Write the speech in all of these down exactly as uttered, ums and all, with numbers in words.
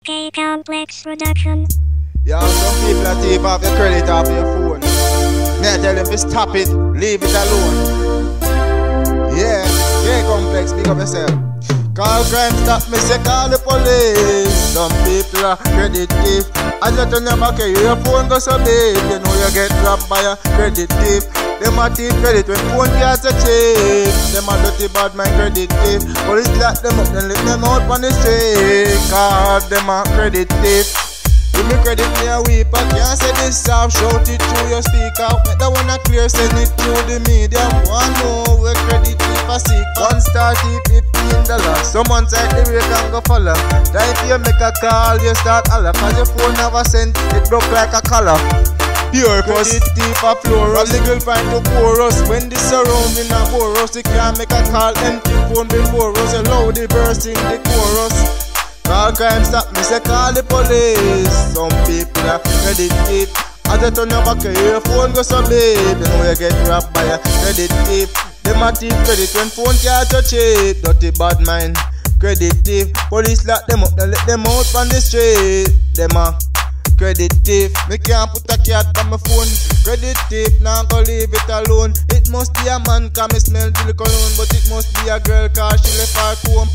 K Complex Production. Yeah, some people are thief off your credit off your phone. Me I tell them to stop it, leave it alone. Yeah, K Complex, pick up yourself. Call crime stop, me say call the police. Some people are credit thief. As you turn your back, your phone goes so big. You know you get robbed by a credit thief. Them a thief credit when phone cards are cheap. Them a dirty bad mind credit thief. Police lock them up and let them out on the street. Cause them a credit thief. Give me credit, me a weep. I can't say this soft, shout it through your speaker. Make that one a clear, send it through the media. One more, where credit thief a seek. One star thief, fifteen dollars. Someone take the rate and go follow. Time you make a call, you start holler. Cause your phone never sent, it broke like a collar. Pure credit thief a floor us. Legal find to pour us. When this surrounding a bore us, you can't make a call, empty phone before us. You loud the bursting the chorus. Call crime stop, me say call the police. Some people are credit thief. As you turn your back, your phone goes so big. You know you get robbed by a credit thief. Them a thief credit when phone can't touch it. Dirty bad mind, credit thief. Police lock them up, then let them out on the street. Them a credit thief. Me can't put a cat on my phone. Credit thief, now go leave it alone. It must be a man, cause me smell the cologne. But it must be a girl, cause she left her home.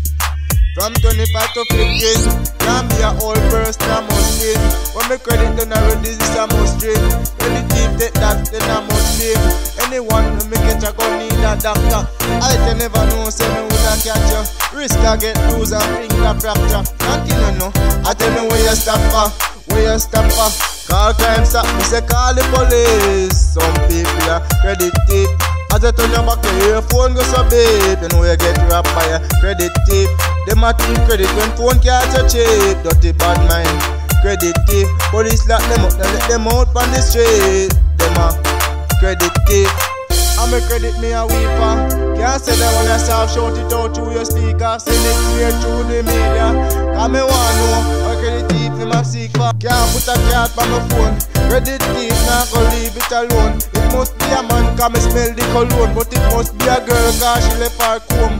From twenty-five to fifteen, can't be a old person, I must win. When me credit done already, this I must drink. When the thief take that, then I must pay. Anyone who me catch a gun need a doctor. I can never know, say me woulda catch you. Risk I get loose and finger fracture. Continue no, I tell me where you stop for, where you stop for. Call crime stop, me say call the police. Some people are credit thief. As you turn your back, your phone goes so big. You know you get robbed by a credit thief. Them a thief credit when phone can't touch it. Dirty bad mind, credit thief. Police lock them up, then let them out on the street. Them a credit thief. I'm a credit me a weeper. Can't say that when I soft, shout it out through your speaker. Send it clear through the media. Cause me want know a credit thief him a seek for. Can't put a card on my phone. Credit thief now go leave it alone. It must be a man cause me smell the cologne. But it must be a girl cause she left her home.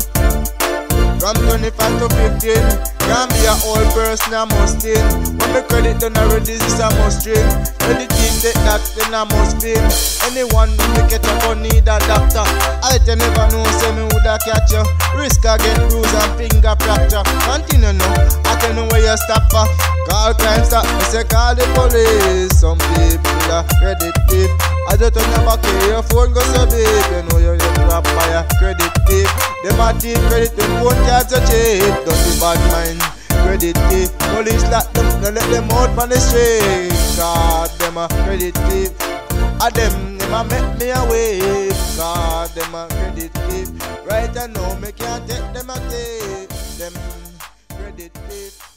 From twenty-five to fifteen, can't be a old person, I must in. When me credit done already, this I must drink. When the thief take that, then I must pay. Anyone who me get up on need a doctor. I tell never know, say me woulda catch you. Risk I get bruise and finger fracture. Continue no, I tell know where you stop for. Call crime stop, me say call the police. Some people are credit thief. As you turn your back, your phone goes so big. You know you get robbed by a credit thief. Them a thief credit when phone can't touch it. Dirty bad mind, credit thief. Police lock them, then let them out on the street. God, them a credit thief. A them, them a make me away. God, them a credit thief. Right I know me can't take them a thief. Them credit thief.